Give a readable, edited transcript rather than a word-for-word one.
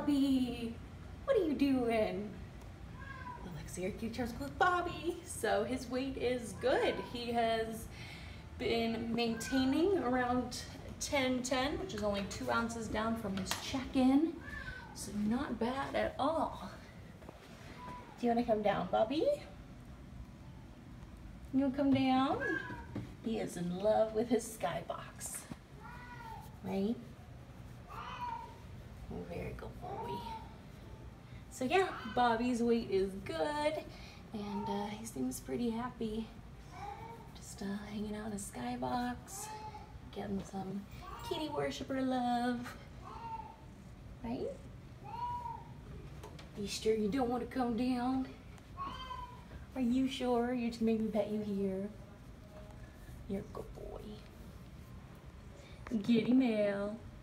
Bobby, what are you doing? Alexia keeps with Bobby. So his weight is good. He has been maintaining around 10-10, which is only 2 ounces down from his check-in. So not bad at all. Do you want to come down, Bobby? You want to come down? He is in love with his skybox, right? Very good boy. So yeah, Bobby's weight is good, and he seems pretty happy. Just hanging out in his skybox, getting some kitty worshiper love, right? You sure you don't want to come down? Are you sure? You just made me pet you here. You're a good boy. Kitty Mail.